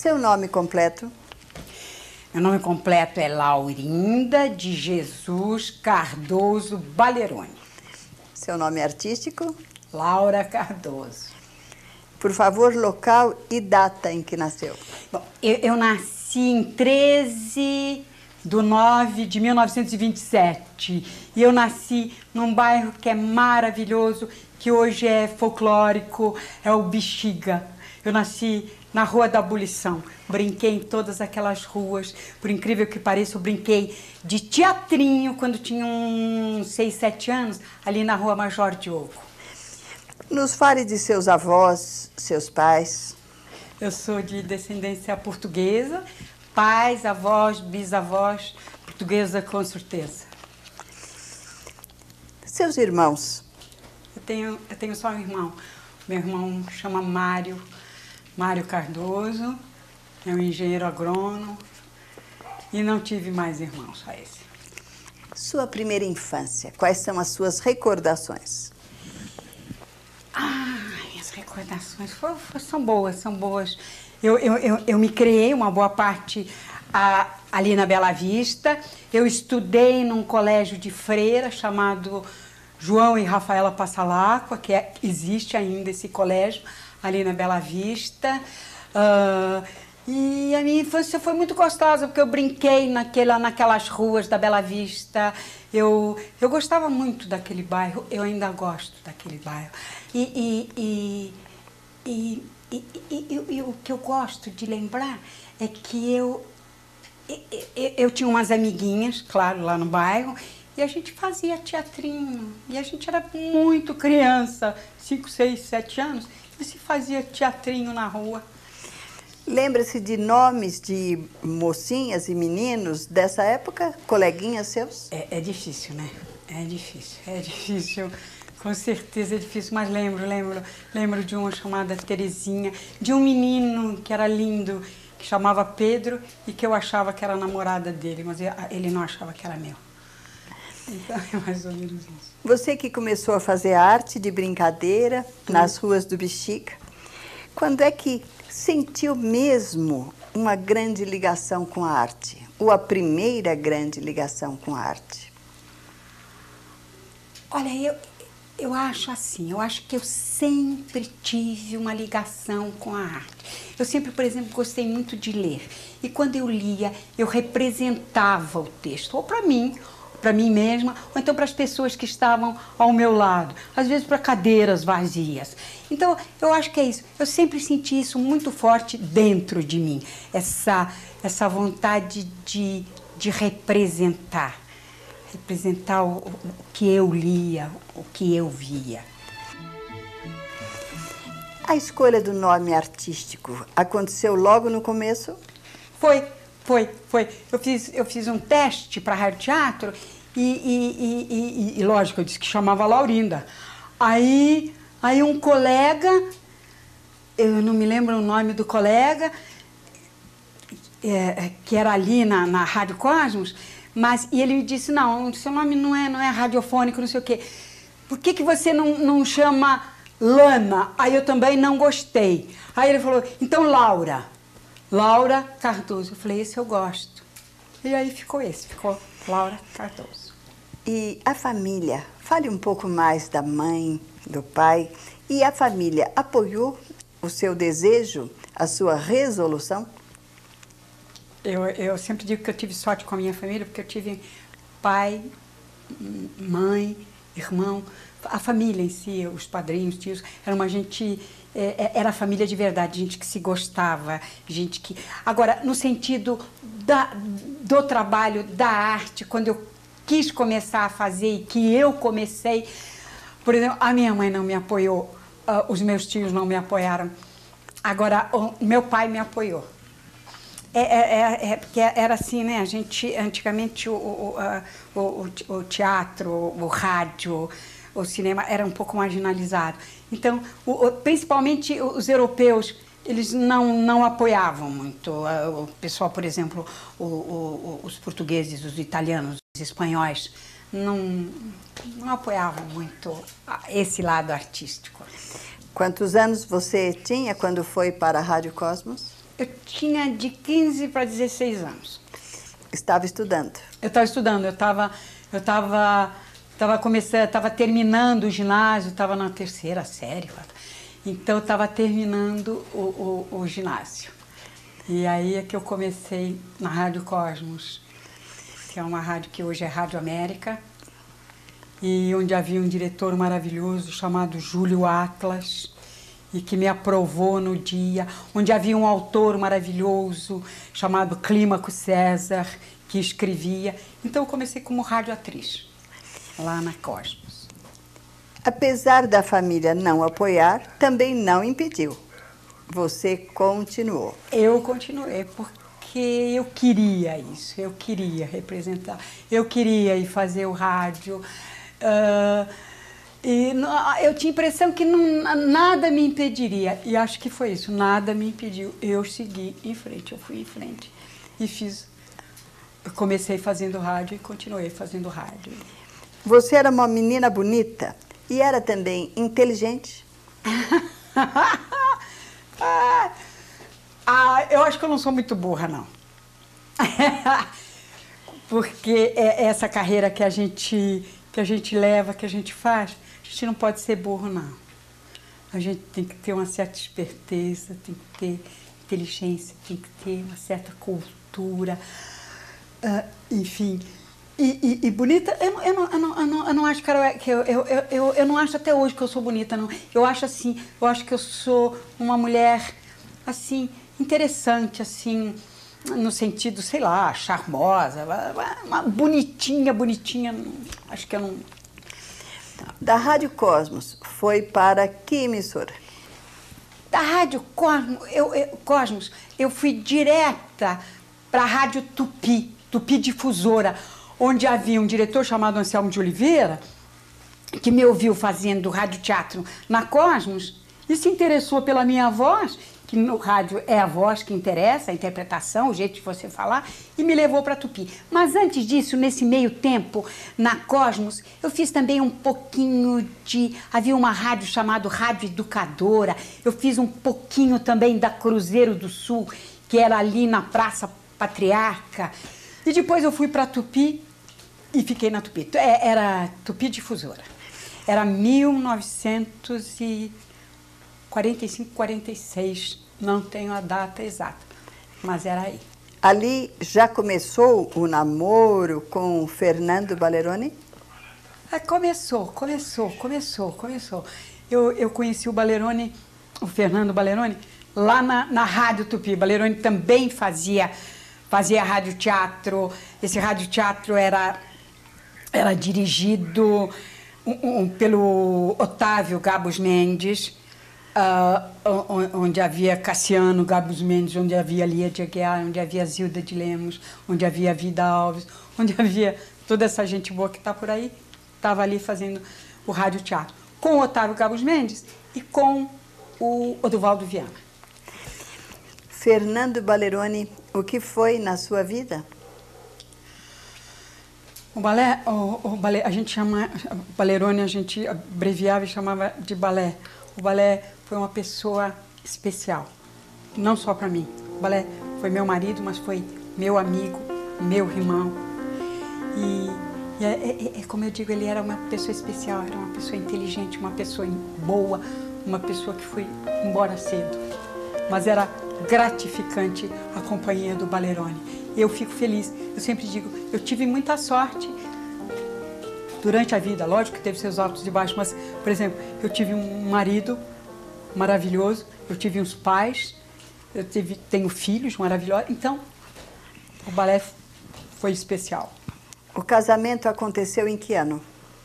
Seu nome completo? Meu nome completo é Laurinda de Jesus Cardoso Baleroni. Seu nome artístico? Laura Cardoso. Por favor, local e data em que nasceu. Bom, eu nasci em 13 de 9 de 1927. E eu nasci num bairro que é maravilhoso, que hoje é folclórico, é o Bexiga. Eu nasci na Rua da Abolição. Brinquei em todas aquelas ruas. Por incrível que pareça, eu brinquei de teatrinho quando tinha uns 6, 7 anos, ali na Rua Major Diogo. Nos fale de seus avós, seus pais. Eu sou de descendência portuguesa, pais, avós, bisavós, portuguesa com certeza. Seus irmãos? Eu tenho só um irmão. Meu irmão chama Mário Cardoso, é um engenheiro agrônomo e não tive mais irmãos, só esse. Sua primeira infância, quais são as suas recordações? Minhas recordações são boas. Eu me criei uma boa parte ali na Bela Vista. Eu estudei num colégio de freira chamado João e Rafaela Passalacqua, que existe ainda esse colégio ali na Bela Vista. E a minha infância foi muito gostosa, porque eu brinquei naquelas ruas da Bela Vista. Eu gostava muito daquele bairro, eu ainda gosto daquele bairro. E o que eu gosto de lembrar é que eu tinha umas amiguinhas, claro, lá no bairro, e a gente fazia teatrinho. E a gente era muito criança, 5, 6, 7 anos, e se fazia teatrinho na rua. Lembra-se de nomes de mocinhas e meninos dessa época? Coleguinhas seus? É difícil, né? É difícil. Com certeza é difícil, mas lembro de uma chamada Terezinha, de um menino que era lindo, que chamava Pedro e que eu achava que era a namorada dele, mas ele não achava que era meu. Então é mais ou menos isso. Você que começou a fazer arte de brincadeira nas ruas do Bexiga, quando é que sentiu mesmo uma grande ligação com a arte? Ou a primeira grande ligação com a arte? Olha, eu acho assim, eu acho que eu sempre tive uma ligação com a arte. Eu sempre, por exemplo, gostei muito de ler. E quando eu lia, eu representava o texto, ou para mim mesma, ou então para as pessoas que estavam ao meu lado, às vezes para cadeiras vazias. Então, eu acho que é isso. Eu sempre senti isso muito forte dentro de mim, essa vontade de representar o que eu lia, o que eu via. A escolha do nome artístico aconteceu logo no começo? Foi. Eu fiz um teste para rádio teatro e lógico, eu disse que chamava Laurinda. Aí um colega, eu não me lembro o nome do colega, que era ali na Rádio Cosmos, e ele me disse, não, seu nome não é radiofônico, não sei o quê. Por que você não chama Lana? Aí eu também não gostei. Aí ele falou, então Laura Cardoso. Eu falei, esse eu gosto. E aí ficou Laura Cardoso. E a família? Fale um pouco mais da mãe, do pai. E a família apoiou o seu desejo, a sua resolução? Eu sempre digo que eu tive sorte com a minha família, porque eu tive pai, mãe, irmão, a família em si, os padrinhos, tios, era uma gente... Era família de verdade, gente que se gostava, gente que... Agora, no sentido do trabalho, da arte, quando eu quis começar a fazer e que eu comecei, por exemplo, a minha mãe não me apoiou, os meus tios não me apoiaram. Agora, o meu pai me apoiou. Porque era assim, né? A gente, antigamente, o teatro, o rádio, o cinema era um pouco marginalizado. Então, principalmente os europeus, eles não apoiavam muito. O pessoal, por exemplo, os portugueses, os italianos, os espanhóis, não apoiavam muito esse lado artístico. Quantos anos você tinha quando foi para a Rádio Cosmos? Eu tinha de 15 para 16 anos. Estava estudando. Eu estava estudando, eu estava terminando o ginásio, estava na terceira série, então eu estava terminando o ginásio. E aí é que eu comecei na Rádio Cosmos, que é uma rádio que hoje é Rádio América, e onde havia um diretor maravilhoso chamado Júlio Atlas, e que me aprovou no dia, onde havia um autor maravilhoso chamado Clímaco César, que escrevia. Então eu comecei como radioatriz, lá na Cosmos. Apesar da família não apoiar, também não impediu. Você continuou. Eu continuei, porque eu queria isso, eu queria representar, eu queria ir fazer o rádio. E eu tinha a impressão que nada me impediria, e acho que foi isso, nada me impediu. Eu segui em frente, eu fui em frente e fiz. Eu comecei fazendo rádio e continuei fazendo rádio. Você era uma menina bonita e era também inteligente? Eu acho que eu não sou muito burra, não. Porque essa carreira que a gente leva, que a gente faz, a gente não pode ser burro, não. A gente tem que ter uma certa esperteza, tem que ter inteligência, tem que ter uma certa cultura, enfim. E bonita, eu não acho, cara, eu não acho até hoje que eu sou bonita, não. Eu acho assim, eu acho que eu sou uma mulher, assim, interessante, assim, no sentido, sei lá, charmosa, uma bonitinha, acho que eu não... Da Rádio Cosmos, foi para que emissora? Da Rádio Cosmos, eu fui direta para a Rádio Tupi, Tupi Difusora, onde havia um diretor chamado Anselmo de Oliveira, que me ouviu fazendo radioteatro na Cosmos e se interessou pela minha voz, que no rádio é a voz que interessa, a interpretação, o jeito de você falar, e me levou para Tupi. Mas antes disso, nesse meio tempo, na Cosmos, eu fiz também um pouquinho de... Havia uma rádio chamada Rádio Educadora, eu fiz um pouquinho também da Cruzeiro do Sul, que era ali na Praça Patriarca. E depois eu fui para Tupi e fiquei na Tupi. Era Tupi Difusora. Era 1945, 46, não tenho a data exata, mas era aí. Ali já começou o namoro com o Fernando Baleroni? Começou. Eu conheci o Baleroni, o Fernando Baleroni, lá na Rádio Tupi. Baleroni também fazia radioteatro. Esse radioteatro era dirigido pelo Otávio Gabos Mendes, onde havia Cassiano Gabos Mendes, onde havia Lia de Aguiar, onde havia Zilda de Lemos, onde havia Vida Alves, onde havia toda essa gente boa que está por aí, estava ali fazendo o radioteatro, com o Otávio Gabos Mendes e com o Oduvaldo Viana. Fernando Baleroni, o que foi na sua vida? O balé, a gente chama, Baleroni, a gente abreviava e chamava de balé. O balé foi uma pessoa especial, não só para mim. O balé foi meu marido, mas foi meu amigo, meu irmão. E como eu digo, ele era uma pessoa especial, era uma pessoa inteligente, uma pessoa boa, uma pessoa que foi embora cedo. Mas era gratificante a companhia do Baleroni. Eu fico feliz. Eu sempre digo, eu tive muita sorte durante a vida. Lógico que teve seus altos e baixos, mas, por exemplo, eu tive um marido maravilhoso, eu tive uns pais, tenho filhos maravilhosos. Então, o balé foi especial. O casamento aconteceu em que ano?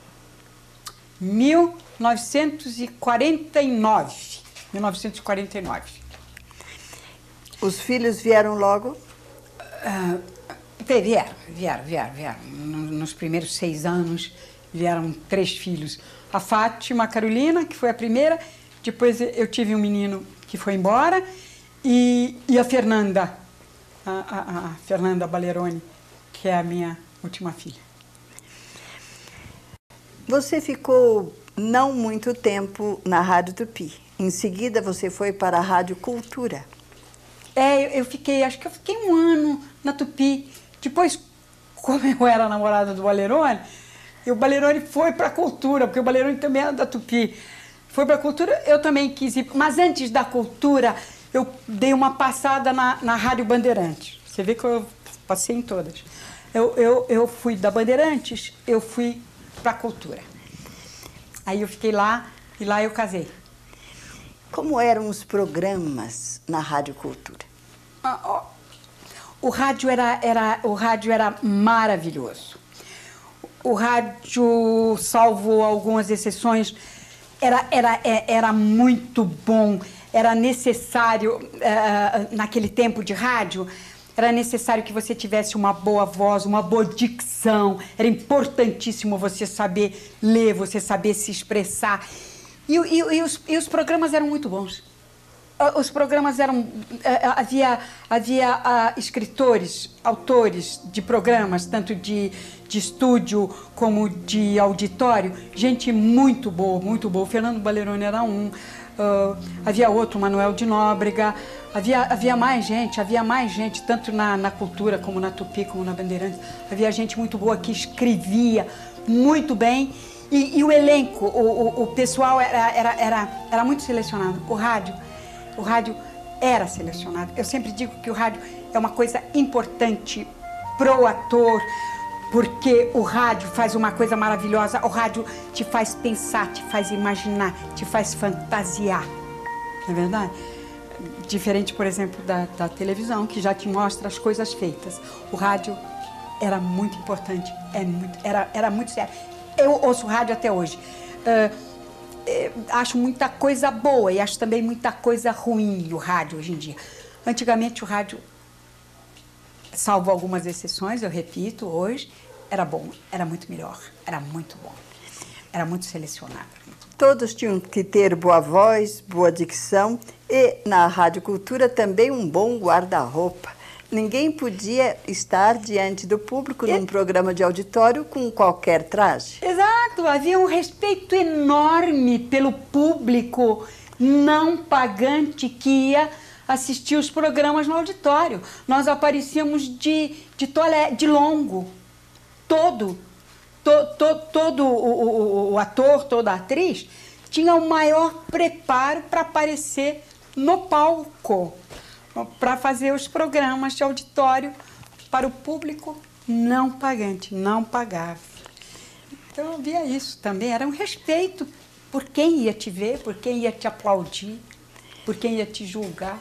1949. Os filhos vieram logo? Vieram. Nos primeiros 6 anos vieram 3 filhos. A Fátima, a Carolina, que foi a primeira. Depois eu tive um menino que foi embora. E a Fernanda, a Fernanda Baleroni, que é a minha última filha. Você ficou não muito tempo na Rádio Tupi. Em seguida você foi para a Rádio Cultura. Acho que eu fiquei um ano na Tupi. Depois, como eu era namorada do Valerone, e o Valerone foi para a Cultura, porque o Valerone também era da Tupi. Foi para a Cultura, eu também quis ir. Mas antes da Cultura, eu dei uma passada na Rádio Bandeirantes. Você vê que eu passei em todas. Eu fui da Bandeirantes, eu fui para a Cultura. Aí eu fiquei lá e lá eu casei. Como eram os programas na Rádio Cultura? O rádio era maravilhoso. O rádio, salvo algumas exceções, era muito bom. Era necessário, naquele tempo de rádio, era necessário que você tivesse uma boa voz, uma boa dicção. Era importantíssimo você saber ler, você saber se expressar. E os programas eram muito bons. Os programas eram... Havia escritores, autores de programas, tanto de estúdio como de auditório. Gente muito boa, muito boa. O Fernando Valerone era um. Havia outro, Manuel de Nóbrega. Havia mais gente, tanto na Cultura como na Tupi, como na Bandeirantes. Havia gente muito boa que escrevia muito bem. E o elenco, o pessoal era muito selecionado. O rádio era selecionado. Eu sempre digo que o rádio é uma coisa importante pro ator, porque o rádio faz uma coisa maravilhosa. O rádio te faz pensar, te faz imaginar, te faz fantasiar. Não é verdade? Diferente, por exemplo, da televisão, que já te mostra as coisas feitas. O rádio era muito importante, era muito sério. Eu ouço rádio até hoje. Acho muita coisa boa e acho também muita coisa ruim o rádio hoje em dia. Antigamente o rádio, salvo algumas exceções, eu repito, hoje, era bom, era muito melhor, era muito bom, era muito selecionado. Todos tinham que ter boa voz, boa dicção e na Rádio Cultura também um bom guarda-roupa. Ninguém podia estar diante do público num programa de auditório com qualquer traje. Exato, havia um respeito enorme pelo público não pagante que ia assistir os programas no auditório. Nós aparecíamos de toalete, de longo, todo o ator, toda a atriz tinha o maior preparo para aparecer no palco, para fazer os programas de auditório para o público não pagante, não pagava. Então havia isso também, era um respeito por quem ia te ver, por quem ia te aplaudir, por quem ia te julgar.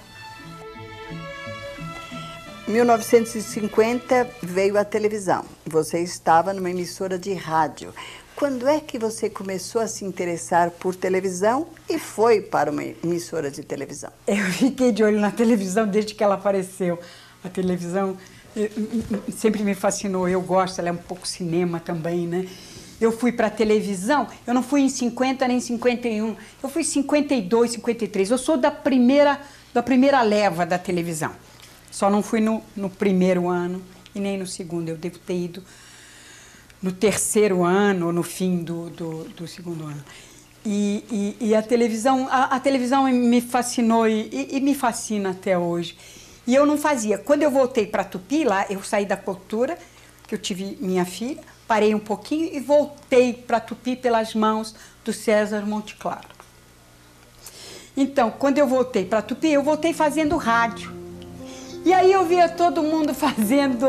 Em 1950 veio a televisão. Você estava numa emissora de rádio. Quando é que você começou a se interessar por televisão e foi para uma emissora de televisão? Eu fiquei de olho na televisão desde que ela apareceu. A televisão sempre me fascinou, eu gosto, ela é um pouco cinema também, né? Eu fui para a televisão, eu não fui em 50 nem em 51, eu fui em 52, 53. Eu sou da primeira leva da televisão. Só não fui no primeiro ano e nem no segundo, eu devo ter ido no terceiro ano ou no fim do segundo ano. E a televisão me fascinou e me fascina até hoje. E eu não fazia. Quando eu voltei para Tupi, lá eu saí da Cultura, que eu tive minha filha, parei um pouquinho e voltei para Tupi pelas mãos do César Monteclaro. Então, quando eu voltei para Tupi, eu voltei fazendo rádio. E aí eu via todo mundo fazendo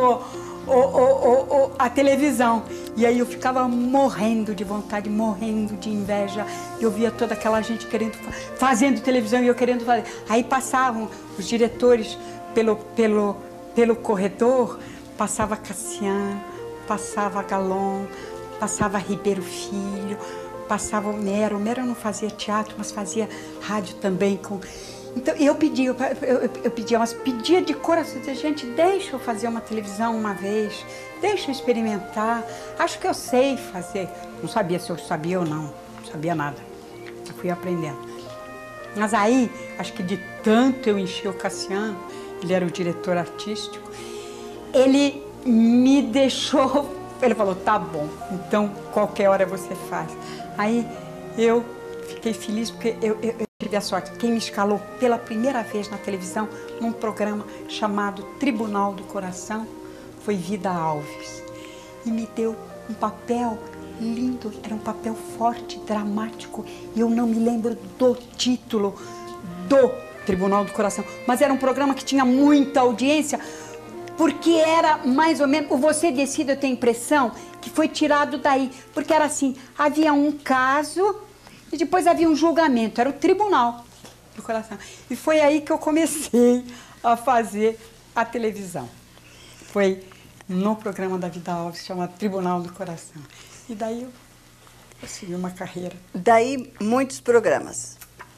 a televisão. E aí eu ficava morrendo de vontade, morrendo de inveja. Eu via toda aquela gente fazendo televisão e eu querendo fazer. Aí passavam os diretores pelo corredor, passava Cassiano, passava Galon, passava Ribeiro Filho, passava Homero. Homero não fazia teatro, mas fazia rádio também com... Então, eu pedia, mas pedia de coração, dizia, gente, deixa eu fazer uma televisão uma vez, deixa eu experimentar, acho que eu sei fazer. Não sabia se eu sabia ou não sabia nada, eu fui aprendendo. Mas aí, acho que de tanto eu enchi o Cassiano, ele era o diretor artístico, ele me deixou, ele falou, tá bom, então qualquer hora você faz. Aí eu fiquei feliz porque eu tive a sorte. Quem me escalou pela primeira vez na televisão, num programa chamado Tribunal do Coração, foi Vida Alves. E me deu um papel lindo, era um papel forte, dramático. E eu não me lembro do título do Tribunal do Coração. Mas era um programa que tinha muita audiência, porque era mais ou menos... O Você Decide, eu tenho a impressão que foi tirado daí. Porque era assim, havia um caso e depois havia um julgamento. Era o Tribunal do Coração. E foi aí que eu comecei a fazer a televisão. Foi no programa da Vida Alves, chamado Tribunal do Coração. E daí eu segui uma carreira. Daí muitos programas.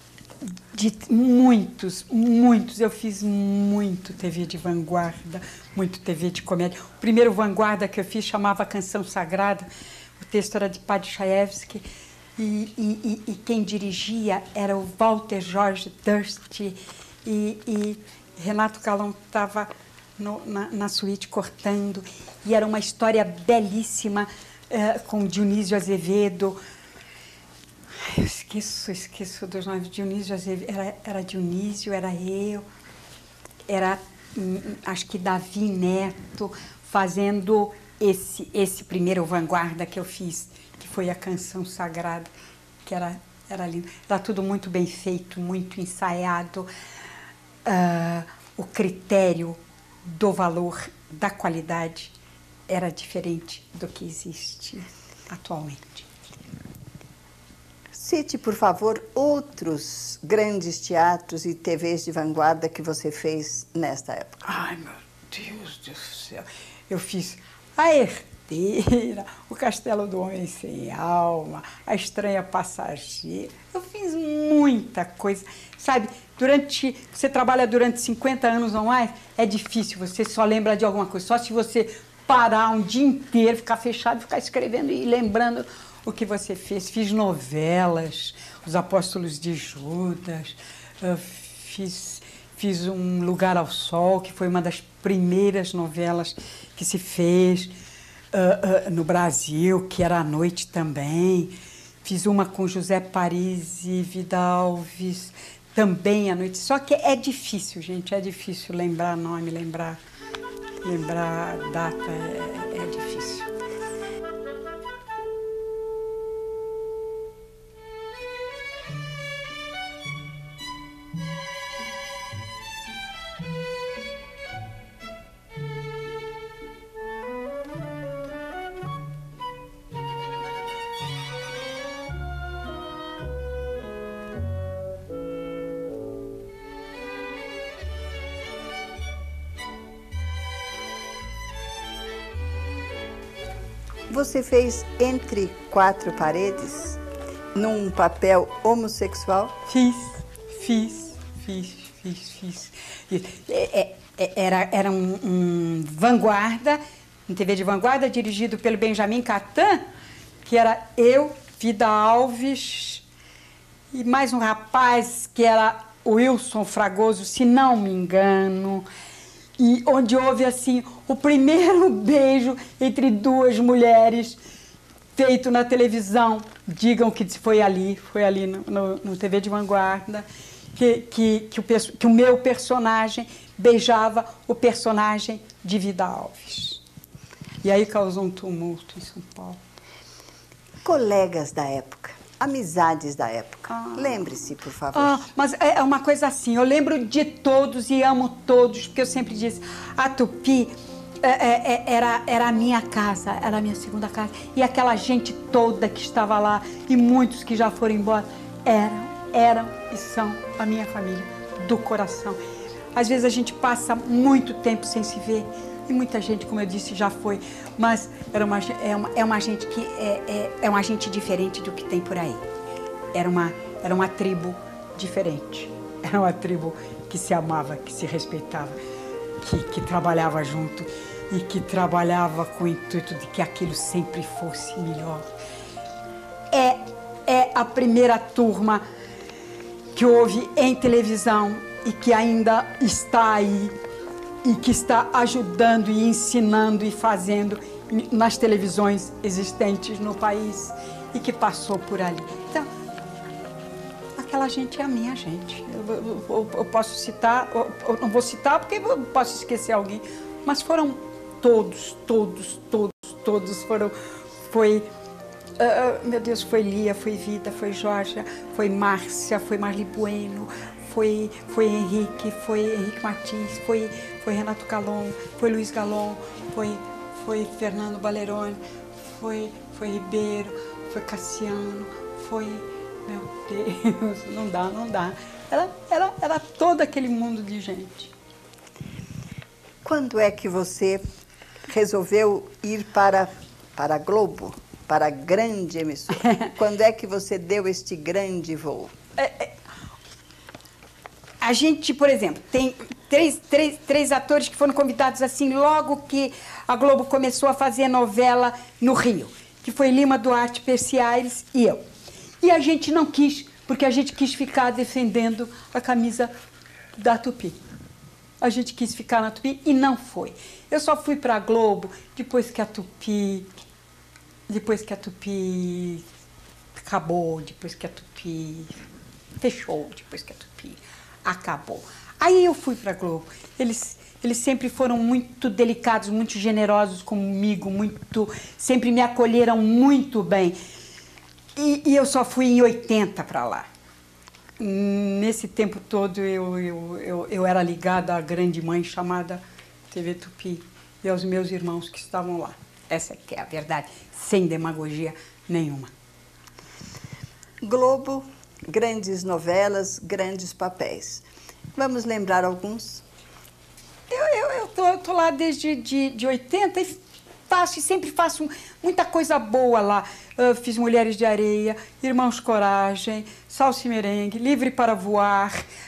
Muitos. Eu fiz muito TV de vanguarda, muito TV de comédia. O primeiro vanguarda que eu fiz chamava Canção Sagrada. O texto era de Padre Chayefsky. E quem dirigia era o Walter George Durst. E Renato Calon estava na suíte cortando. E era uma história belíssima, com Dionísio Azevedo. Eu esqueço dos nomes. Dionísio Azevedo, era Dionísio, era eu, era, acho que Davi Neto, fazendo esse primeiro vanguarda que eu fiz, que foi a Canção Sagrada, que era lindo. Era tudo muito bem feito, muito ensaiado. O critério do valor, da qualidade, era diferente do que existe atualmente. Cite, por favor, outros grandes teatros e TVs de vanguarda que você fez nesta época. Ai, meu Deus do céu. Eu fiz A Herdeira, O Castelo do Homem Sem Alma, A Estranha Passageira. Eu fiz muita coisa. Sabe, você trabalha durante 50 anos ou mais, é difícil, você só lembra de alguma coisa. Só se você parar um dia inteiro, ficar fechado, ficar escrevendo e lembrando o que você fez. Fiz novelas, Os Apóstolos de Judas, fiz Um Lugar ao Sol, que foi uma das primeiras novelas que se fez no Brasil, que era à noite também. Fiz uma com José Paris e Vida Alves, também à noite. Só que é difícil, gente, é difícil lembrar nome, lembrar data, é difícil. Você fez Entre Quatro Paredes, num papel homossexual? Fiz. Era um vanguarda, um TV de vanguarda, dirigido pelo Benjamin Catan, que era eu, Vida Alves, e mais um rapaz que era o Wilson Fragoso, se não me engano. E onde houve, assim, o primeiro beijo entre duas mulheres feito na televisão. Digam que foi ali no TV de vanguarda, que o meu personagem beijava o personagem de Vida Alves. E aí causou um tumulto em São Paulo. Colegas da época, amizades da época. Lembre-se, por favor. Mas é uma coisa assim, eu lembro de todos e amo todos, porque eu sempre disse, a Tupi era a minha casa, era a minha segunda casa. E aquela gente toda que estava lá, e muitos que já foram embora, eram e são a minha família, do coração. Às vezes a gente passa muito tempo sem se ver, e muita gente, como eu disse, já foi, mas é uma gente que é uma gente diferente do que tem por aí. Era uma tribo diferente. Era uma tribo que se amava, que se respeitava, que trabalhava junto e que trabalhava com o intuito de que aquilo sempre fosse melhor. É a primeira turma que houve em televisão e que ainda está aí e que está ajudando e ensinando e fazendo nas televisões existentes no país e que passou por ali. Então, aquela gente é a minha gente. Eu posso citar, eu não vou citar porque eu posso esquecer alguém, mas foram todos foram, meu Deus, foi Lia, foi Vida, foi Jorge, foi Márcia, foi Marli Bueno, foi Henrique Martins, foi Renato Calon, foi Luiz Galon, foi Fernando Balerone, foi Ribeiro, foi Cassiano, foi, meu Deus, não dá. Era todo aquele mundo de gente. Quando é que você resolveu ir para a Globo, para a grande emissora? Quando é que você deu este grande voo? A gente, por exemplo, tem três atores que foram convidados assim logo que a Globo começou a fazer novela no Rio, que foi Lima Duarte, Percy Aires e eu. E a gente não quis, porque a gente quis ficar defendendo a camisa da Tupi. A gente quis ficar na Tupi e não foi. Eu só fui para a Globo depois que a Tupi acabou, depois que a Tupi fechou, depois que a Tupi acabou. Aí eu fui para a Globo. Eles sempre foram muito delicados, muito generosos comigo, sempre me acolheram muito bem. E eu só fui em 80 para lá. Nesse tempo todo eu era ligada à grande mãe chamada TV Tupi e aos meus irmãos que estavam lá. Essa que é a verdade, sem demagogia nenhuma. Globo, grandes novelas, grandes papéis. Vamos lembrar alguns? Eu tô lá desde de 80 e sempre faço muita coisa boa lá. Fiz Mulheres de Areia, Irmãos Coragem, Salsa e Merengue, Livre para Voar,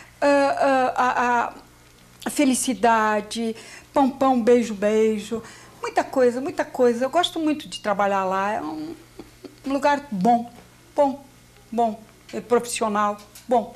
a Felicidade, Pão Pão, Beijo Beijo. Muita coisa. Eu gosto muito de trabalhar lá. É um lugar bom, é profissional, bom.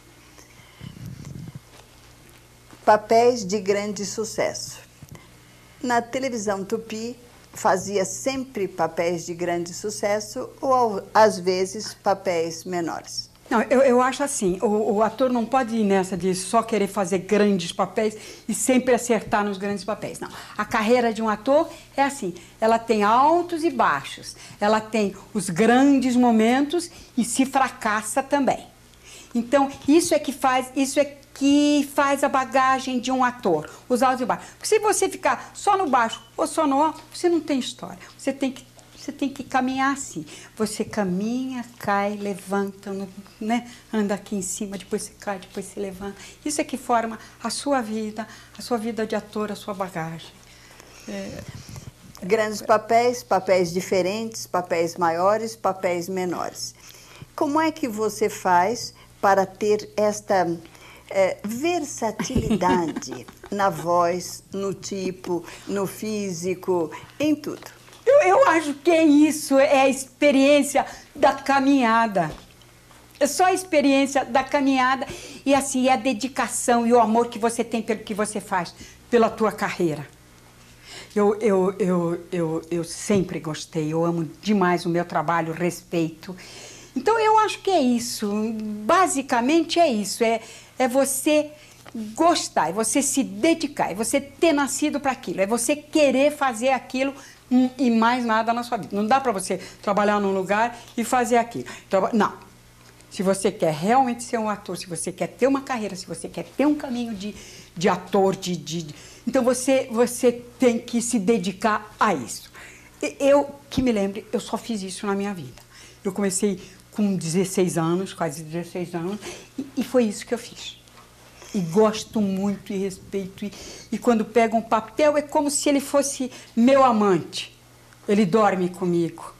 Papéis de grande sucesso. Na televisão Tupi, fazia sempre papéis de grande sucesso ou, às vezes, papéis menores? Não, eu acho assim, o ator não pode ir nessa de só querer fazer grandes papéis e sempre acertar nos grandes papéis, não. A carreira de um ator é assim, ela tem altos e baixos, ela tem os grandes momentos e se fracassa também. Então, isso é que faz a bagagem de um ator, os altos e baixos. Porque se você ficar só no baixo ou só no alto, você não tem história. Você tem que caminhar assim. Você caminha, cai, levanta, né? Anda aqui em cima, depois você cai, depois você levanta. Isso é que forma a sua vida de ator, a sua bagagem. Grandes papéis, papéis diferentes, papéis maiores, papéis menores. Como é que você faz para ter esta versatilidade na voz, no tipo, no físico, em tudo? Eu acho que é isso, é a experiência da caminhada. É só a experiência da caminhada e assim, é a dedicação e o amor que você tem pelo que você faz, pela tua carreira. Eu sempre gostei, eu amo demais o meu trabalho, respeito. Então, eu acho que é isso, basicamente é isso, é você gostar, é você se dedicar, é você ter nascido para aquilo, é você querer fazer aquilo e mais nada na sua vida. Não dá para você trabalhar num lugar e fazer aquilo. Não. Se você quer realmente ser um ator, se você quer ter uma carreira, se você quer ter um caminho de ator, então você tem que se dedicar a isso. Eu, que me lembre, eu só fiz isso na minha vida. Eu comecei com 16 anos, quase 16 anos, e foi isso que eu fiz. E gosto muito e respeito. E quando pego um papel, é como se ele fosse meu amante. Ele dorme comigo.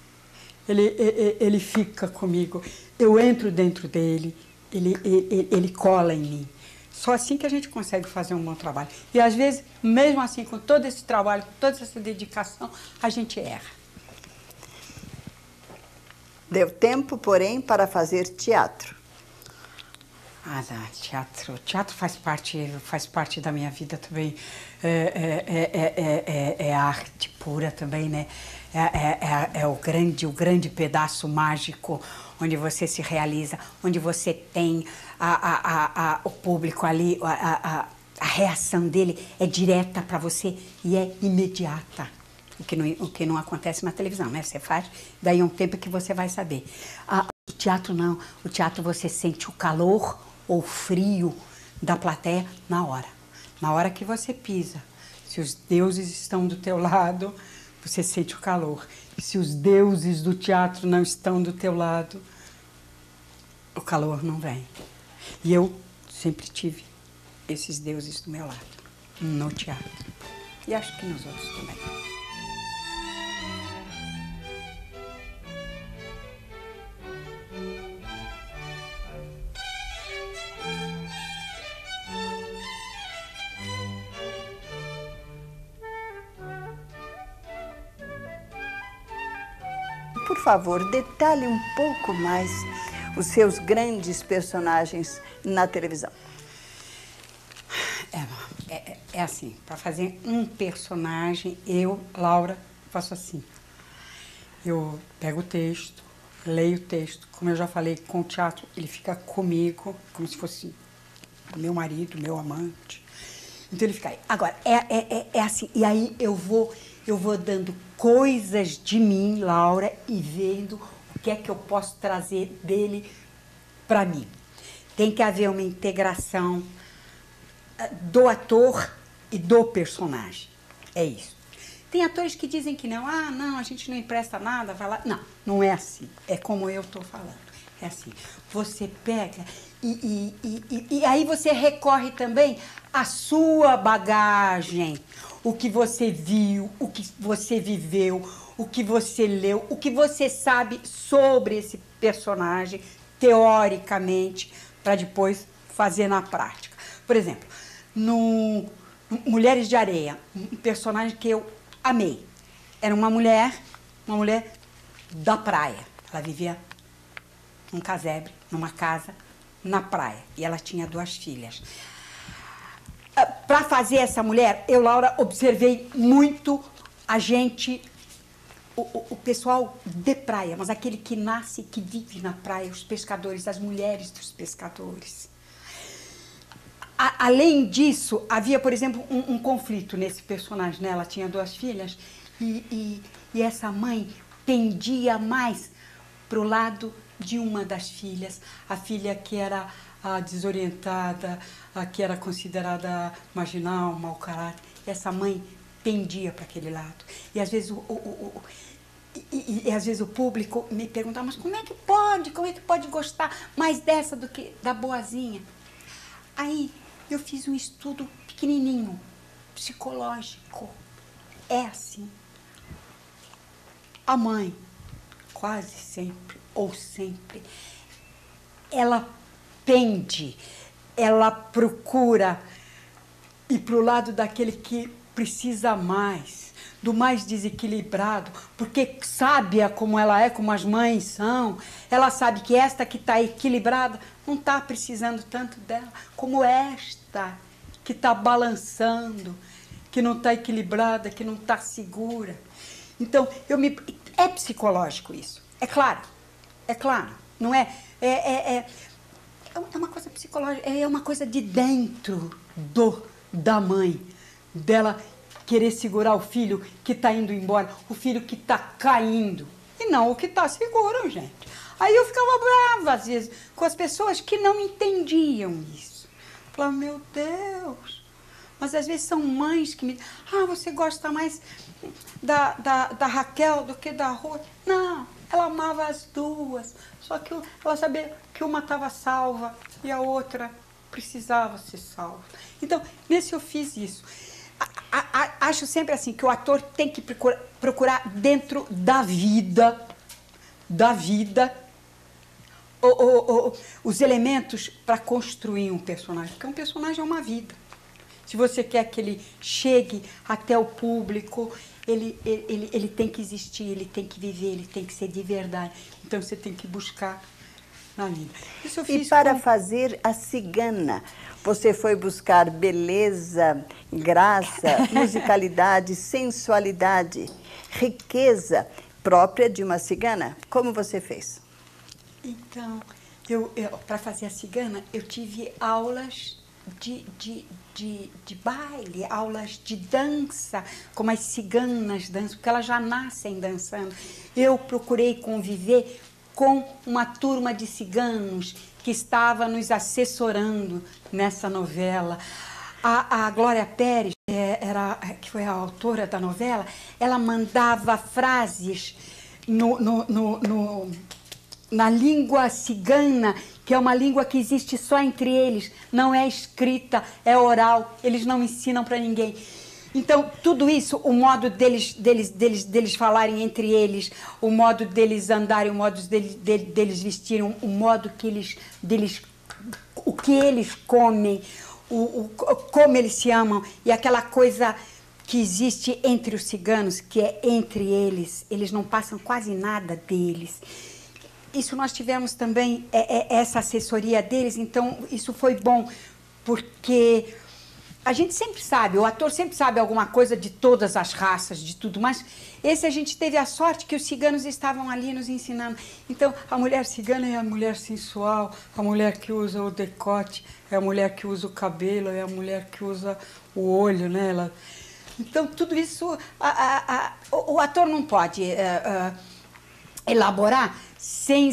Ele fica comigo. Eu entro dentro dele. Ele cola em mim. Só assim que a gente consegue fazer um bom trabalho. E às vezes, mesmo assim, com todo esse trabalho, com toda essa dedicação, a gente erra. Deu tempo, porém, para fazer teatro. Teatro faz parte da minha vida também. É arte pura também, né? É o grande pedaço mágico onde você se realiza, onde você tem o público ali, a reação dele é direta para você e é imediata. O que não acontece na televisão, né? Você faz, daí um tempo que você vai saber. O teatro não. O teatro você sente o calor ou o frio da plateia na hora. Na hora que você pisa. Se os deuses estão do teu lado, você sente o calor. E se os deuses do teatro não estão do teu lado, o calor não vem. E eu sempre tive esses deuses do meu lado, no teatro. E acho que nos outros também. Por favor, detalhe um pouco mais os seus grandes personagens na televisão. É assim, para fazer um personagem, eu, Laura, faço assim. Eu pego o texto, leio o texto, como eu já falei, com o teatro, ele fica comigo, como se fosse meu marido, meu amante. Então ele fica aí. Agora, é assim, e aí eu vou dando coisas de mim, Laura, e vendo o que é que eu posso trazer dele para mim. Tem que haver uma integração do ator e do personagem. É isso. Tem atores que dizem que não. Ah, não, a gente não empresta nada, vai lá. Não, não é assim. É como eu estou falando. É assim. Você pega e aí você recorre também à sua bagagem. O que você viu, o que você viveu, o que você leu, o que você sabe sobre esse personagem, teoricamente, para depois fazer na prática. Por exemplo, no Mulheres de Areia, um personagem que eu amei. Era uma mulher da praia. Ela vivia num casebre, numa casa, na praia. E ela tinha 2 filhas. Para fazer essa mulher, eu, Laura, observei muito a gente, o pessoal de praia, mas aquele que nasce, que vive na praia, os pescadores, as mulheres dos pescadores. Além disso, havia, por exemplo, um conflito nesse personagem, né? Ela tinha 2 filhas e essa mãe pendia mais para o lado de uma das filhas, a filha que era desorientada, que era considerada marginal, mau caráter. Essa mãe pendia para aquele lado. E às vezes às vezes o público me perguntava, mas como é que pode gostar mais dessa do que da boazinha? Aí eu fiz um estudo pequenininho, psicológico. É assim. A mãe, quase sempre, ou sempre, ela pende, ela procura ir para o lado daquele que precisa mais, do mais desequilibrado, porque sábia como ela é, como as mães são, ela sabe que esta que está equilibrada não está precisando tanto dela, como esta que está balançando, que não está equilibrada, que não está segura. Então, é psicológico isso, é claro, não é? É uma coisa psicológica, é uma coisa de dentro da mãe, dela querer segurar o filho que está indo embora, o filho que está caindo, e não o que está seguro, gente. Aí eu ficava brava, às vezes, com as pessoas que não entendiam isso. Falava, meu Deus, mas às vezes são mães que me dizem, você gosta mais da Raquel do que da Ruth? Não, ela amava as 2, só que ela sabia que uma estava salva e a outra precisava ser salva. Então, nesse eu fiz isso. Acho sempre assim, que o ator tem que procurar dentro da vida, os elementos para construir um personagem, porque um personagem é uma vida. Se você quer que ele chegue até o público, ele tem que existir, ele tem que viver, ele tem que ser de verdade. Então você tem que buscar na vida. Isso eu fiz E para fazer a cigana, você foi buscar beleza, graça, musicalidade, sensualidade, riqueza própria de uma cigana? Como você fez? Então, para fazer a cigana, eu tive aulas de baile, aulas de dança, como as ciganas dançam, porque elas já nascem dançando. Eu procurei conviver com uma turma de ciganos que estava nos assessorando nessa novela. A Glória Pérez, que foi a autora da novela, ela mandava frases na língua cigana, que é uma língua que existe só entre eles, não é escrita, é oral, eles não ensinam para ninguém. Então, tudo isso, o modo deles falarem entre eles, o modo deles andarem, o modo deles vestirem, o modo o que eles comem, como eles se amam, e aquela coisa que existe entre os ciganos, que é entre eles não passam quase nada deles. Isso nós tivemos também, essa assessoria deles, então isso foi bom, porque a gente sempre sabe, o ator sempre sabe alguma coisa de todas as raças, de tudo, mas esse a gente teve a sorte que os ciganos estavam ali nos ensinando. Então, a mulher cigana é a mulher sensual, a mulher que usa o decote, é a mulher que usa o cabelo, é a mulher que usa o olho, né? Então, tudo isso, o ator não pode elaborar sem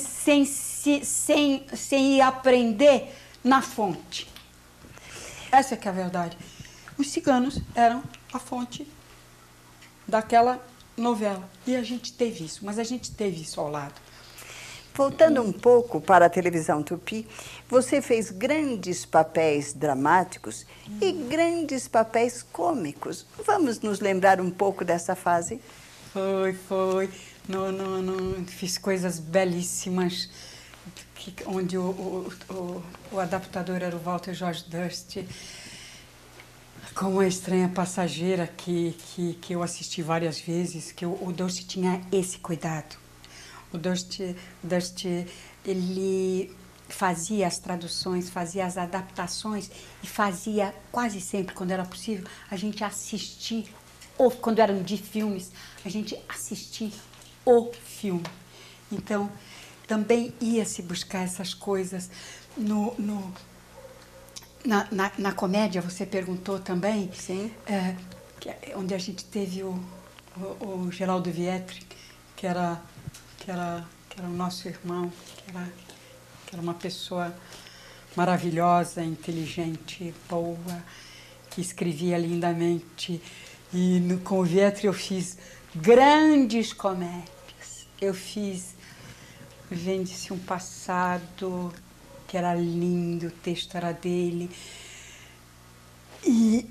ir aprender na fonte. Essa que é a verdade. Os ciganos eram a fonte daquela novela. E a gente teve isso, mas a gente teve isso ao lado. Voltando um pouco para a televisão Tupi, você fez grandes papéis dramáticos e grandes papéis cômicos. Vamos nos lembrar um pouco dessa fase? Foi. Fiz coisas belíssimas, onde o adaptador era o Walter George Durst, como a Estranha Passageira, que eu assisti várias vezes, que o Durst tinha esse cuidado. O Durst, ele fazia as traduções, fazia as adaptações e fazia, quase sempre, quando era possível, a gente assistir, ou quando eram de filmes, a gente assistir o filme. Então, também ia-se buscar essas coisas. Na comédia, você perguntou também. Sim. Onde a gente teve o Geraldo Vietri, que era o nosso irmão, que era uma pessoa maravilhosa, inteligente, boa, que escrevia lindamente. E com o Vietri eu fiz grandes comédias. Eu fiz Vende-se um Passado, que era lindo, o texto era dele. E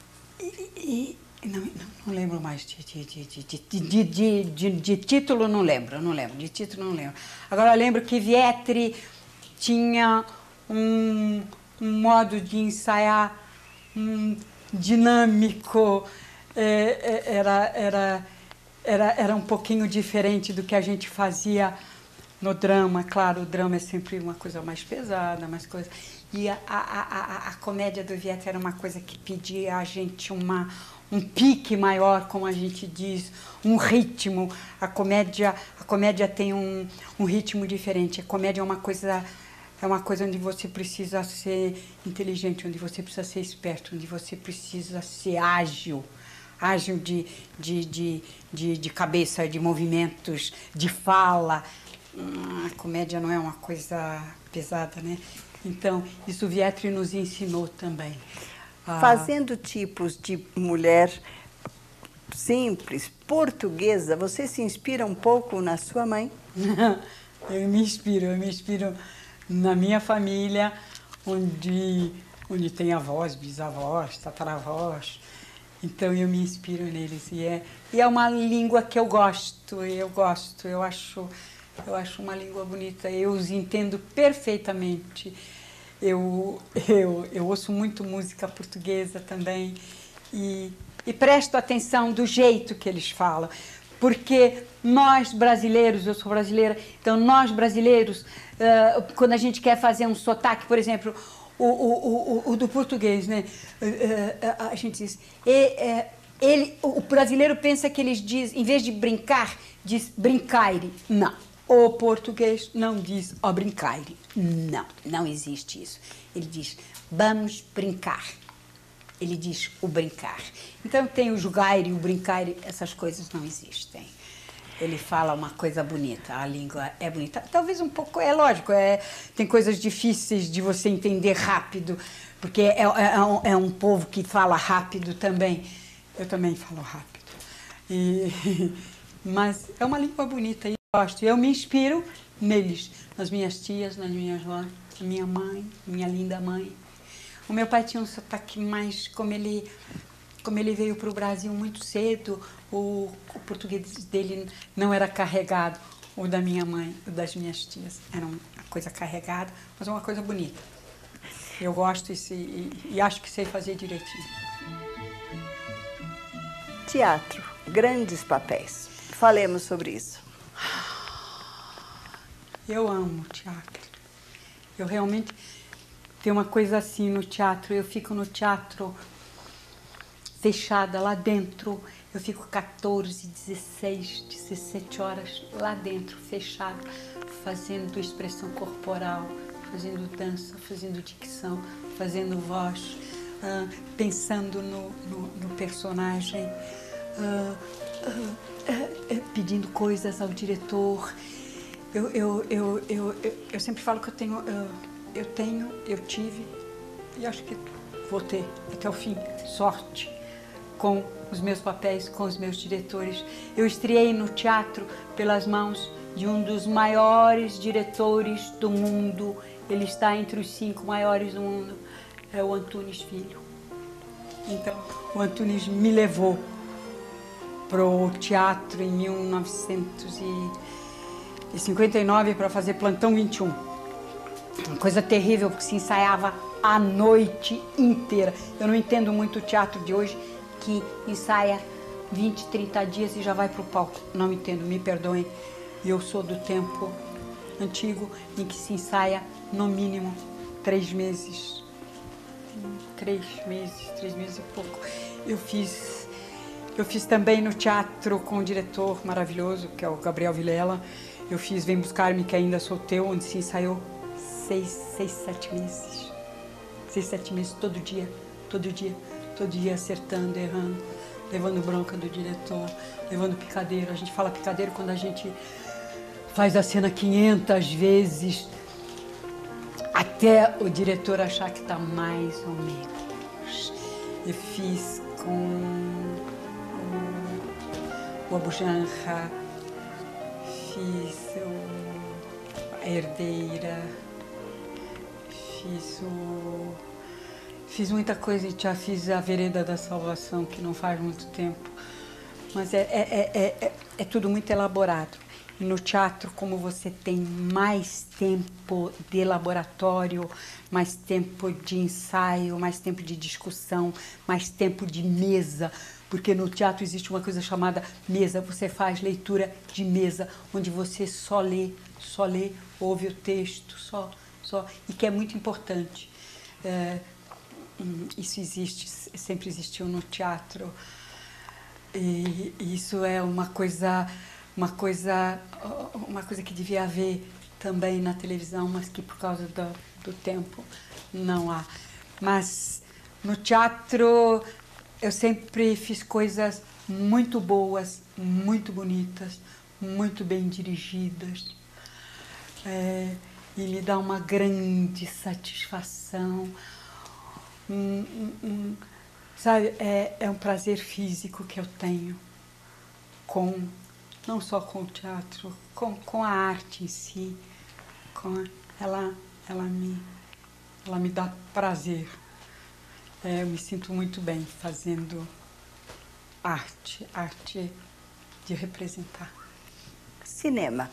não lembro mais de título, não lembro. De título, não lembro. Agora, eu lembro que Vietri tinha um modo de ensaiar dinâmico, era um pouquinho diferente do que a gente fazia no drama. Claro, o drama é sempre uma coisa mais pesada, mais coisa. E a comédia do Vietri era uma coisa que pedia a gente um pique maior, como a gente diz, um ritmo. A comédia tem um ritmo diferente. A comédia é uma coisa onde você precisa ser inteligente, onde você precisa ser esperto, onde você precisa ser ágil de cabeça, de movimentos, de fala. A comédia não é uma coisa pesada, né? Então, isso o Vietri nos ensinou também. Fazendo tipos de mulher simples, portuguesa, você se inspira um pouco na sua mãe? Eu me inspiro na minha família, onde tem avós, bisavós, tataravós. Então, eu me inspiro neles. E é uma língua que eu gosto, eu acho uma língua bonita, eu os entendo perfeitamente. Eu ouço muito música portuguesa também e presto atenção do jeito que eles falam. porque nós brasileiros, eu sou brasileira, então nós brasileiros, quando a gente quer fazer um sotaque, por exemplo, o do português, né? A gente diz, o brasileiro pensa que eles diz, em vez de brincar, diz brincaire. Não, o português não diz ó brincaire. Não, não existe isso. Ele diz vamos brincar. Ele diz o brincar. Então tem o jogaire, o brincaire, essas coisas não existem. Ele fala uma coisa bonita, a língua é bonita. Talvez um pouco, é lógico, tem coisas difíceis de você entender rápido, porque é um povo que fala rápido também. Eu também falo rápido. Mas é uma língua bonita e eu gosto. Eu me inspiro neles, nas minhas tias, nas minhas avós, na minha mãe, minha linda mãe. O meu pai tinha um sotaque mais, como ele veio para o Brasil muito cedo, o português dele não era carregado. O da minha mãe, o das minhas tias, era uma coisa carregada, mas uma coisa bonita. Eu gosto e acho que sei fazer direitinho. Teatro, grandes papéis. Falemos sobre isso. Eu amo teatro. Eu realmente... Tem uma coisa assim no teatro, eu fico no teatro fechada lá dentro, eu fico 14, 16, 17 horas lá dentro, fechada, fazendo expressão corporal, fazendo dança, fazendo dicção, fazendo voz, pensando no personagem, pedindo coisas ao diretor. Eu sempre falo que eu tive, e acho que vou ter até o fim, sorte com os meus papéis, com os meus diretores. Eu estreiei no teatro pelas mãos de um dos maiores diretores do mundo. Ele está entre os 5 maiores do mundo, é o Antunes Filho. Então, o Antunes me levou para o teatro em 1959 para fazer Plantão 21. Uma coisa terrível, porque se ensaiava a noite inteira. Eu não entendo muito o teatro de hoje, que ensaia 20, 30 dias e já vai para o palco. Não entendo, me perdoem. Eu sou do tempo antigo, em que se ensaia, no mínimo, 3 meses. 3 meses e pouco. Eu fiz também no teatro com um diretor maravilhoso, que é o Gabriel Vilela. Eu fiz Vem Buscar-me, que ainda sou teu, onde se ensaiou 6, 7 meses. 6, 7 meses, todo dia, acertando, errando, levando bronca do diretor, levando picadeiro. A gente fala picadeiro quando a gente faz a cena 500 vezes, até o diretor achar que está mais ou menos. Eu fiz com o Abu Janra, fiz a Herdeira, fiz muita coisa, já fiz a Vereda da Salvação, que não faz muito tempo, mas é tudo muito elaborado. E no teatro, como você tem mais tempo de laboratório, mais tempo de ensaio, mais tempo de discussão, mais tempo de mesa, porque no teatro existe uma coisa chamada mesa, você faz leitura de mesa, onde você só lê, ouve o texto, só, e que é muito importante. Isso existe, sempre existiu no teatro, e isso é uma coisa que devia haver também na televisão, mas que por causa do tempo não há. Mas no teatro eu sempre fiz coisas muito boas, muito bonitas, muito bem dirigidas, e me dá uma grande satisfação. Sabe, é um prazer físico que eu tenho, não só com o teatro, com a arte em si. Ela me dá prazer. Eu me sinto muito bem fazendo arte de representar. Cinema.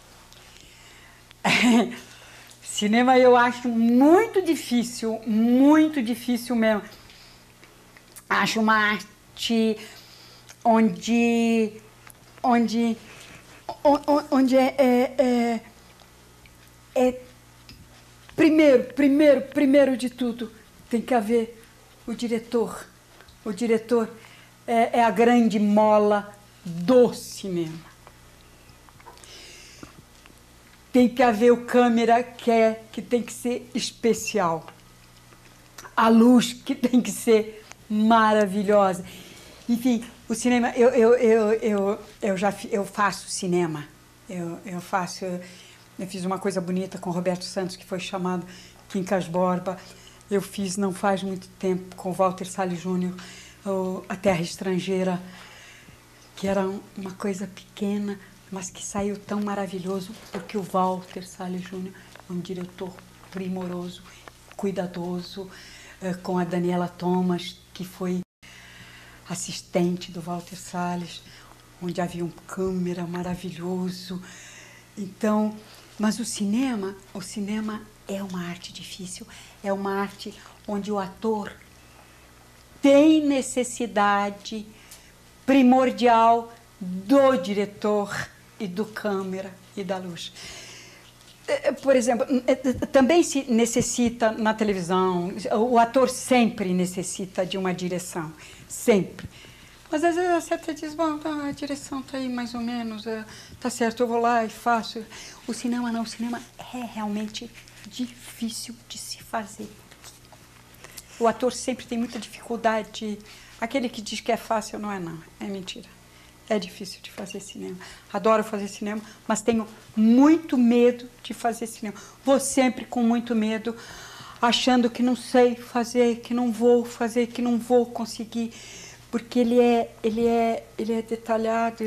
Cinema eu acho muito difícil mesmo. Acho uma arte onde onde primeiro de tudo, tem que haver o diretor. O diretor é a grande mola do cinema. Tem que haver o câmera que tem que ser especial. A luz que tem que ser maravilhosa. Enfim, o cinema, eu faço cinema. Eu fiz uma coisa bonita com o Roberto Santos, que foi chamado Quincas Borba. Eu fiz, não faz muito tempo, com o Walter Salles Júnior, A Terra Estrangeira, que era uma coisa pequena, mas que saiu tão maravilhoso, porque o Walter Salles Júnior é um diretor primoroso, cuidadoso, com a Daniela Thomas, que foi assistente do Walter Salles, onde havia um câmera maravilhoso. Então, mas o cinema é uma arte difícil, é uma arte onde o ator tem necessidade primordial do diretor e do câmera e da luz. Por exemplo, também se necessita na televisão, o ator sempre necessita de uma direção, sempre. Mas às vezes você até diz, bom, a direção está aí mais ou menos, tá certo, eu vou lá e faço. O cinema não, o cinema é realmente difícil de se fazer. O ator sempre tem muita dificuldade. Aquele que diz que é fácil não, é mentira. É difícil de fazer cinema. Adoro fazer cinema, mas tenho muito medo de fazer cinema. Vou sempre com muito medo, achando que não sei fazer, que não vou fazer, que não vou conseguir, porque ele é detalhado,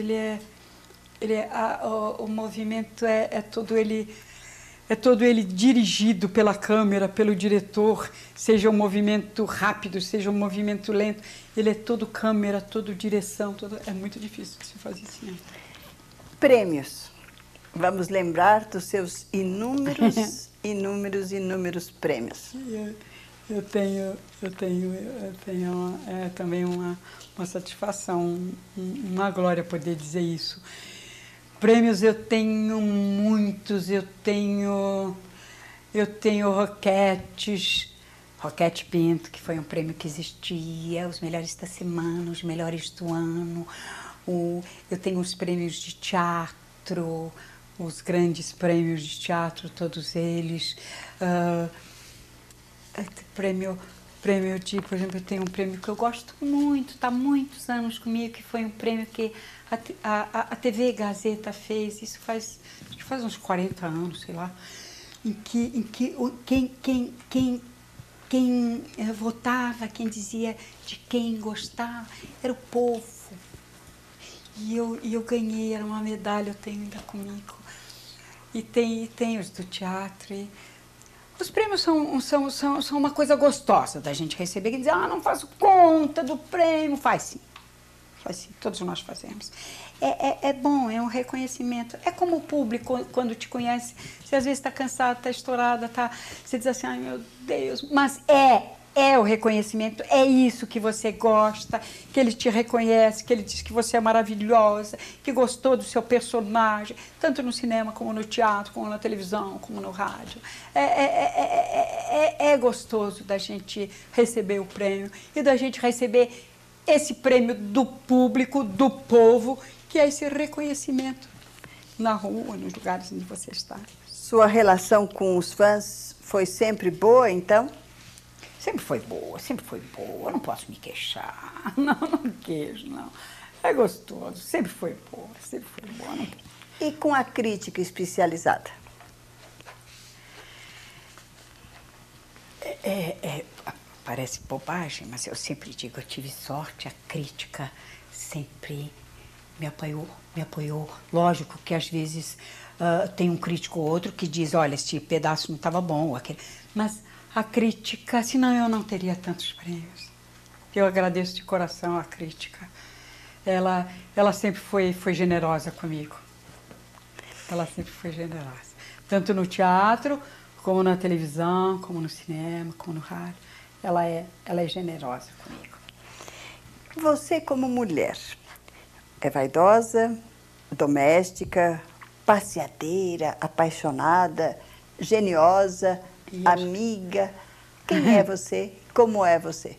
o movimento é todo ele dirigido pela câmera, pelo diretor, seja um movimento rápido, seja um movimento lento. Ele é todo câmera, todo direção, é muito difícil de se fazer cinema. Prêmios. Vamos lembrar dos seus inúmeros prêmios. Eu tenho também uma satisfação, uma glória poder dizer isso. Prêmios eu tenho muitos, eu tenho Roquete Pinto, que foi um prêmio que existia, os melhores da semana, os melhores do ano. Eu tenho os prêmios de teatro, os grandes prêmios de teatro, todos eles. Prêmio de, por exemplo, eu tenho um prêmio que eu gosto muito, está há muitos anos comigo, que foi um prêmio que a TV Gazeta fez, isso faz uns 40 anos, sei lá, em que quem votava, quem dizia de quem gostava, era o povo. E eu ganhei, era uma medalha, eu tenho ainda comigo. E tem os do teatro. Os prêmios são uma coisa gostosa da gente receber, que diz, não faço conta do prêmio. Faz sim, todos nós fazemos. É bom, é um reconhecimento. É como o público, quando te conhece, você às vezes está cansado, está estourada, você diz assim, ai meu Deus, mas é o reconhecimento, é isso que você gosta, que ele te reconhece, que ele diz que você é maravilhosa, que gostou do seu personagem, tanto no cinema, como no teatro, como na televisão, como no rádio. É gostoso da gente receber o prêmio e da gente receber esse prêmio do público, do povo, que é esse reconhecimento na rua, nos lugares onde você está. Sua relação com os fãs foi sempre boa, então? Sempre foi boa, eu não posso me queixar, não queixo, não. É gostoso, sempre foi boa. Não... E com a crítica especializada? Parece bobagem, mas eu sempre digo, eu tive sorte, a crítica sempre me apoiou. Lógico que às vezes tem um crítico ou outro que diz, olha, esse pedaço não estava bom, mas a crítica, senão eu não teria tantos prêmios. Eu agradeço de coração a crítica. Ela sempre foi generosa comigo. Ela sempre foi generosa. Tanto no teatro, como na televisão, como no cinema, como no rádio. Ela é generosa comigo. Você, como mulher, é vaidosa, doméstica, passeadeira, apaixonada, geniosa, Isso. amiga. Quem é você? Como é você?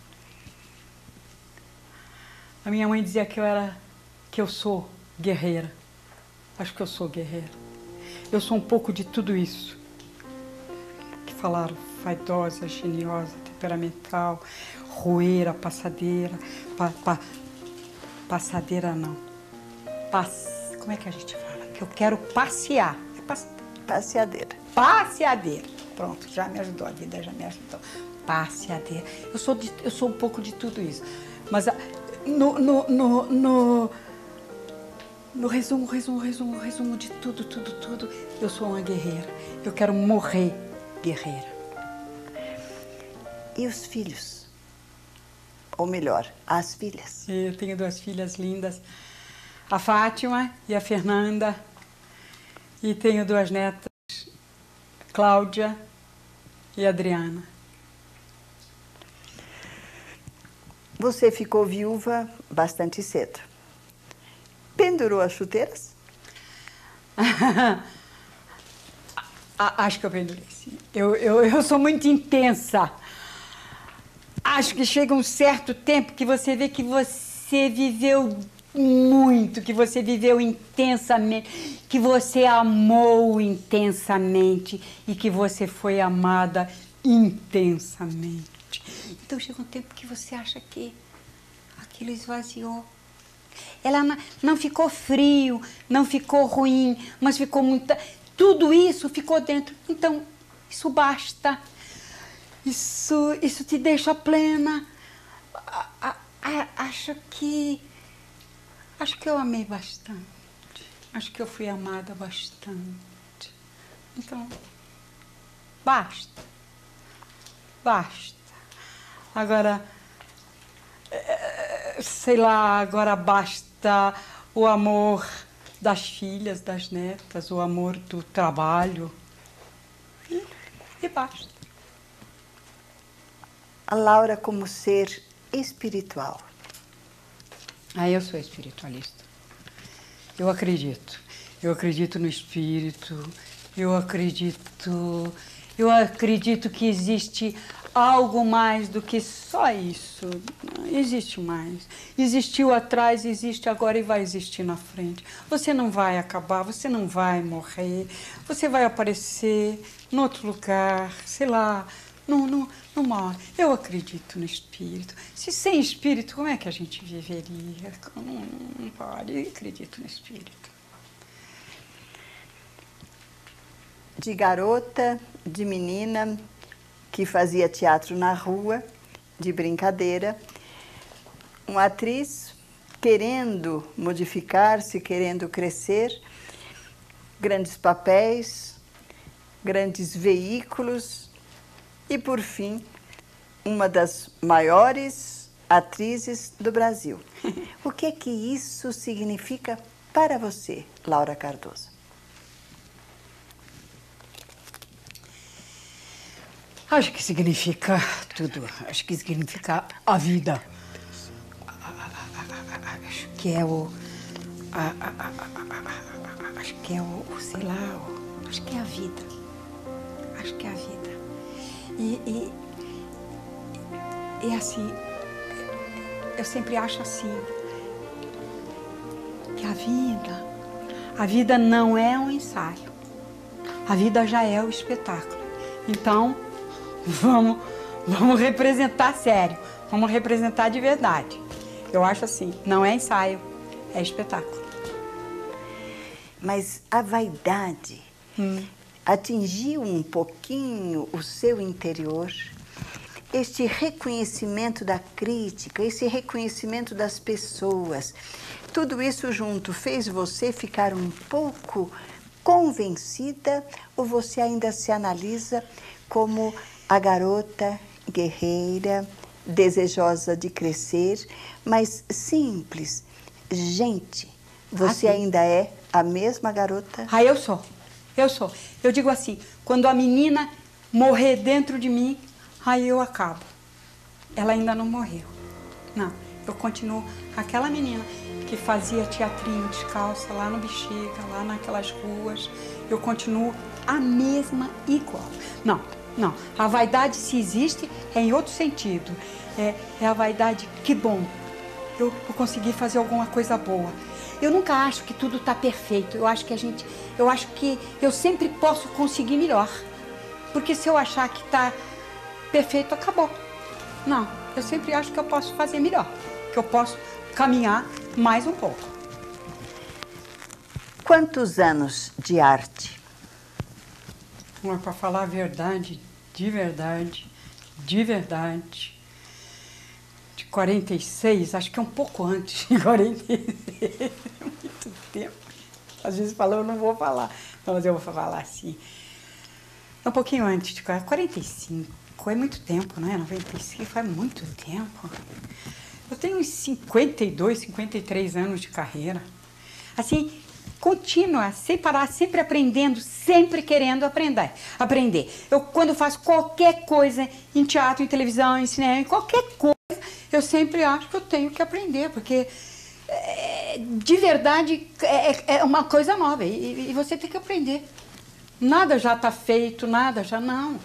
A minha mãe dizia que eu sou guerreira. Acho que eu sou guerreira. Eu sou um pouco de tudo isso que falaram: vaidosa, geniosa, temperamental, roeira, passadeira. Passadeira não. Como é que a gente fala? Que eu quero passear. Passeadeira. Passeadeira. Pronto, já me ajudou, a vida já me ajudou. Passeadeira. Eu sou um pouco de tudo isso. Mas no resumo de tudo, eu sou uma guerreira. Eu quero morrer guerreira. E os filhos? Ou melhor, as filhas? Eu tenho 2 filhas lindas, a Fátima e a Fernanda. E tenho 2 netas, Cláudia e Adriana. Você ficou viúva bastante cedo. Pendurou as chuteiras? Acho que eu pendurei, sim. Eu sou muito intensa. Acho que chega um certo tempo que você vê que você viveu muito, que você viveu intensamente, que você amou intensamente e que você foi amada intensamente. Então chega um tempo que você acha que aquilo esvaziou. Ela não ficou frio, não ficou ruim, mas ficou muita... Tudo isso ficou dentro. Então, isso basta. Isso te deixa plena. Acho que eu amei bastante. Acho que eu fui amada bastante. Então, basta. Basta. Agora, sei lá, agora basta o amor das filhas, das netas, o amor do trabalho. E basta. A Laura como ser espiritual. Eu sou espiritualista. Eu acredito. Eu acredito no espírito. Eu acredito que existe algo mais do que só isso. Existe mais. Existiu atrás, existe agora e vai existir na frente. Você não vai acabar, você não vai morrer. Você vai aparecer em outro lugar, sei lá, não morre. Eu acredito no espírito. Se sem espírito, como é que a gente viveria? Não pode. Eu acredito no espírito. De garota, de menina que fazia teatro na rua, de brincadeira, uma atriz querendo modificar-se, querendo crescer, grandes papéis, grandes veículos e, por fim, uma das maiores atrizes do Brasil. O que isso significa para você, Laura Cardoso? Acho que significa tudo. Acho que significa a vida. Acho que é o... Acho que é o... Sei lá, acho que é a vida. Acho que é a vida. E assim, eu sempre acho assim, que a vida não é um ensaio. A vida já é o espetáculo. Então, vamos representar sério. Vamos representar de verdade. Eu acho assim, não é ensaio, é espetáculo. Mas a vaidade atingiu um pouquinho o seu interior? Este reconhecimento da crítica, esse reconhecimento das pessoas, tudo isso junto fez você ficar um pouco convencida ou você ainda se analisa como a garota guerreira, desejosa de crescer, mas simples? Gente, você ainda é a mesma garota? Eu sou. Eu digo assim, quando a menina morrer dentro de mim, aí eu acabo. Ela ainda não morreu. Não, eu continuo aquela menina que fazia teatrinho descalça lá no Bexiga, lá naquelas ruas, eu continuo a mesma igual. Não, não. A vaidade, se existe, é em outro sentido. É a vaidade, que bom, eu consegui fazer alguma coisa boa. Eu nunca acho que tudo está perfeito. Eu acho que eu sempre posso conseguir melhor. Porque se eu achar que está perfeito, acabou. Não, eu sempre acho que eu posso fazer melhor, que eu posso caminhar mais um pouco. Quantos anos de arte? Para falar a verdade, de verdade, de 46, acho que é um pouco antes de 46, muito tempo. Às vezes falam, eu não vou falar, mas eu vou falar assim. É um pouquinho antes de 45, é muito tempo, não é? 95 faz muito tempo. Eu tenho uns 52, 53 anos de carreira. Assim, contínua, sem parar, sempre aprendendo, sempre querendo aprender. Eu, quando faço qualquer coisa, em teatro, em televisão, em cinema, em qualquer coisa, eu sempre acho que eu tenho que aprender, porque de verdade é uma coisa nova e você tem que aprender. Nada já está feito, nada já não.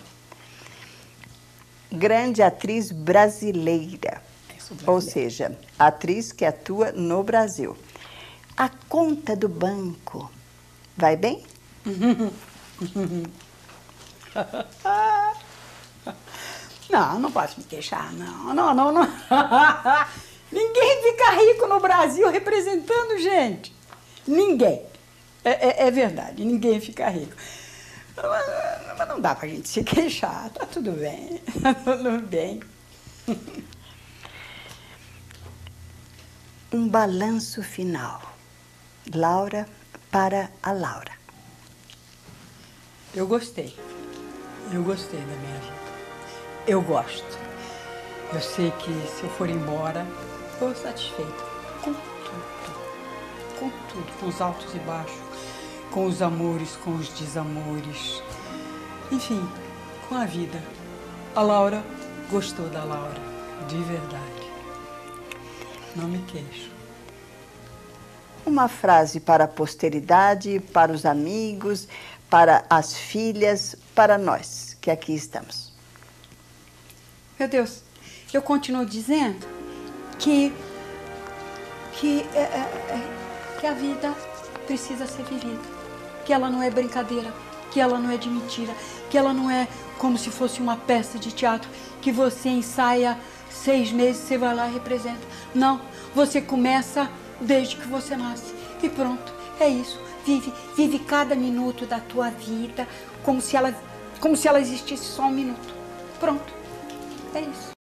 Grande atriz brasileira, ou seja, atriz que atua no Brasil. A conta do banco vai bem? Não, não posso me queixar, não. Ninguém fica rico no Brasil representando gente. Ninguém. É verdade, ninguém fica rico. Mas não dá pra gente se queixar, tá tudo bem, tá tudo bem. Um balanço final. Laura para a Laura. Eu gostei da minha vida. Eu gosto. Eu sei que se eu for embora, estou satisfeita com tudo, com os altos e baixos, com os amores, com os desamores, enfim, com a vida. A Laura gostou da Laura, de verdade. Não me queixo. Uma frase para a posteridade, para os amigos, para as filhas, para nós que aqui estamos. Meu Deus, eu continuo dizendo que a vida precisa ser vivida, que ela não é brincadeira, que ela não é de mentira, que ela não é como se fosse uma peça de teatro que você ensaia 6 meses, você vai lá e representa. Não, você começa desde que você nasce e pronto, é isso. Vive cada minuto da tua vida como se ela existisse só um minuto. Pronto, é isso.